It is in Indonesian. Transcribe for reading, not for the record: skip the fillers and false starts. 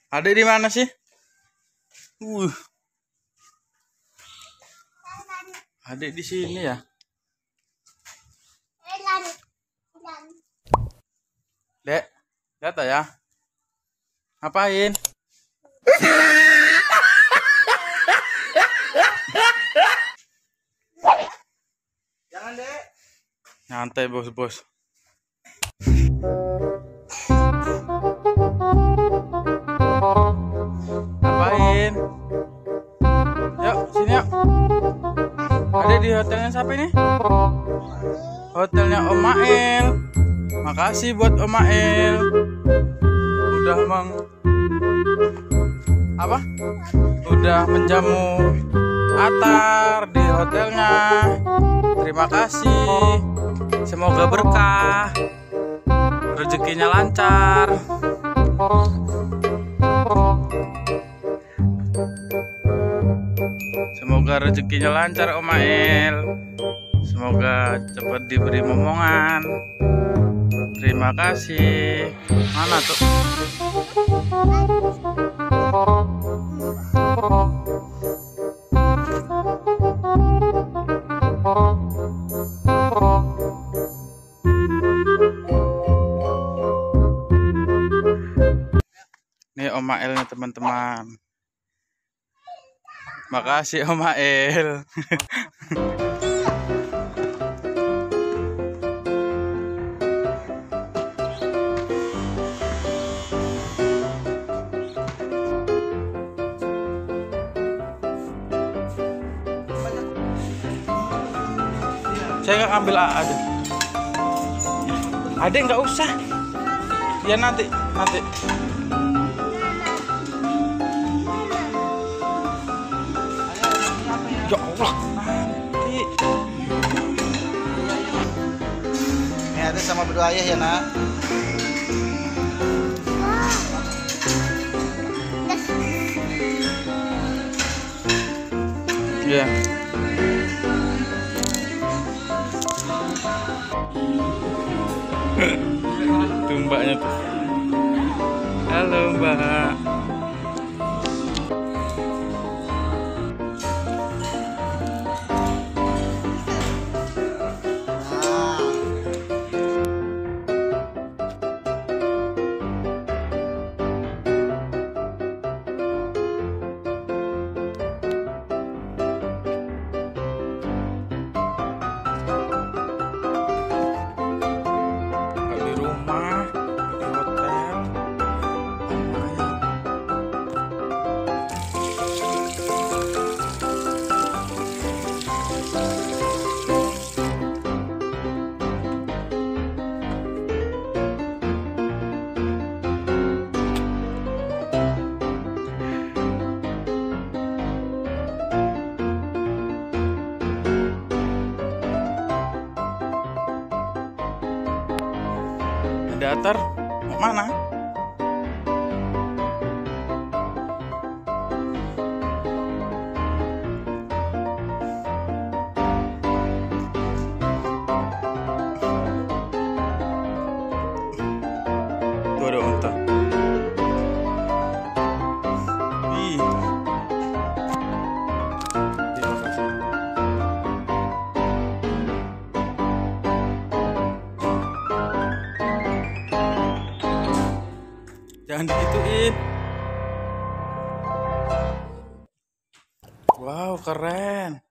Adek di mana sih? Adek di sini ya. Dek, lihat ya. Ngapain? Jangan, Dek. Nyantai, bos. Ngapain? Yuk, sini yuk. Ada di hotelnya siapa ini? Hotelnya Om Mael. Makasih buat Om Mael. Udah Udah menjamu Atar di hotelnya. Terima kasih. Semoga berkah. Rezekinya lancar. Semoga rezekinya lancar Om Mael. Semoga cepat diberi momongan. Terima kasih. Mana tuh? Nih Om Maelnya teman-teman. Makasih Om Mael. Saya nggak ambil aja. Adek nggak usah. Ya nanti. Ya Allah, nanti. Ini ada sama berdua ayah ya, Nak. Iya. Tuh mbaknya tuh. Halo Mbak. Ada Atar, mau mana? Tuh ada unta. Ih. Terima kasih. Jangan digituin. Wow, keren.